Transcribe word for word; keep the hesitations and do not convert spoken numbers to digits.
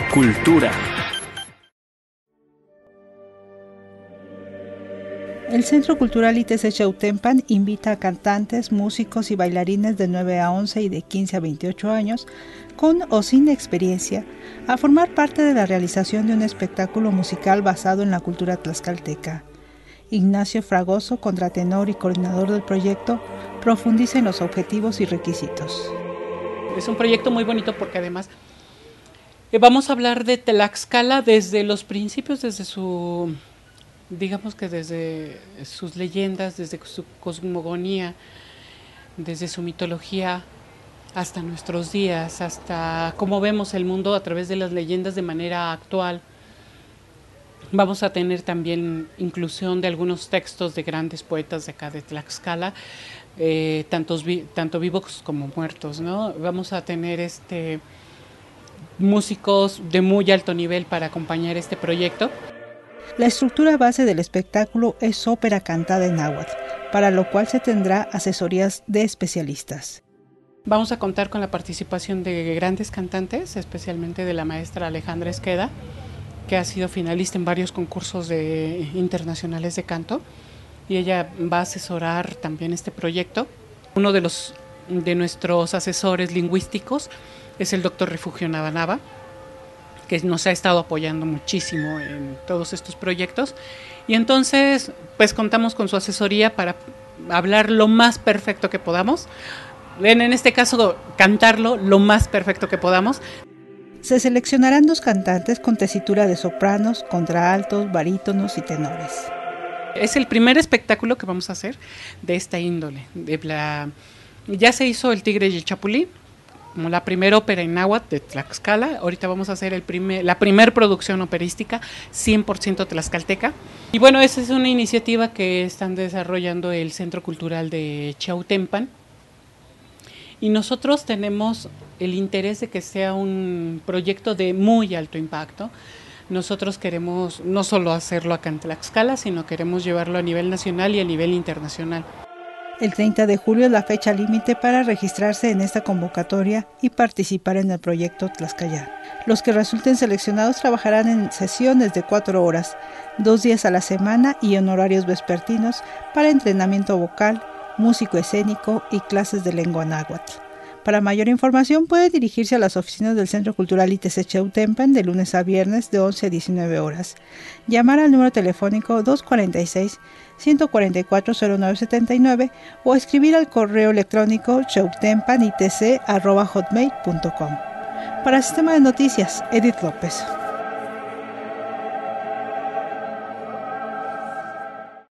Cultura. El Centro Cultural I T C Chautempan invita a cantantes, músicos y bailarines de nueve a once y de quince a veintiocho años, con o sin experiencia, a formar parte de la realización de un espectáculo musical basado en la cultura tlaxcalteca. Ignacio Fragoso, contratenor y coordinador del proyecto, profundiza en los objetivos y requisitos. Es un proyecto muy bonito porque además eh, vamos a hablar de Tlaxcala desde los principios, desde su... digamos que desde sus leyendas, desde su cosmogonía, desde su mitología, hasta nuestros días, hasta cómo vemos el mundo a través de las leyendas de manera actual. Vamos a tener también inclusión de algunos textos de grandes poetas de acá de Tlaxcala, eh, tantos vi tanto vivos como muertos, ¿no? Vamos a tener este, músicos de muy alto nivel para acompañar este proyecto. La estructura base del espectáculo es ópera cantada en náhuatl, para lo cual se tendrá asesorías de especialistas. Vamos a contar con la participación de grandes cantantes, especialmente de la maestra Alejandra Esqueda, que ha sido finalista en varios concursos de, internacionales de canto, y ella va a asesorar también este proyecto. Uno de, los, de nuestros asesores lingüísticos es el doctor Refugio Navanava, que nos ha estado apoyando muchísimo en todos estos proyectos, y entonces pues contamos con su asesoría para hablar lo más perfecto que podamos, en, en este caso cantarlo lo más perfecto que podamos. Se seleccionarán dos cantantes con tesitura de sopranos, contraaltos, barítonos y tenores. Es el primer espectáculo que vamos a hacer de esta índole. De la, ya se hizo El Tigre y el Chapulín, como la primera ópera en náhuatl de Tlaxcala. Ahorita vamos a hacer el primer, la primera producción operística cien por ciento tlaxcalteca. Y bueno, esa es una iniciativa que están desarrollando el Centro Cultural de Chautempan. Y nosotros tenemos el interés de que sea un proyecto de muy alto impacto. Nosotros queremos no solo hacerlo acá en Tlaxcala, sino queremos llevarlo a nivel nacional y a nivel internacional. El treinta de julio es la fecha límite para registrarse en esta convocatoria y participar en el proyecto Tlaxcala. Los que resulten seleccionados trabajarán en sesiones de cuatro horas, dos días a la semana y en horarios vespertinos para entrenamiento vocal, músico escénico y clases de lengua náhuatl. Para mayor información puede dirigirse a las oficinas del Centro Cultural I T C Chautempan de lunes a viernes de once a diecinueve horas. Llamar al número telefónico dos cuatro seis, uno cuatro cuatro, cero nueve siete nueve o escribir al correo electrónico chautempanitc arroba hotmail punto com. Para Sistema de Noticias, Edith López.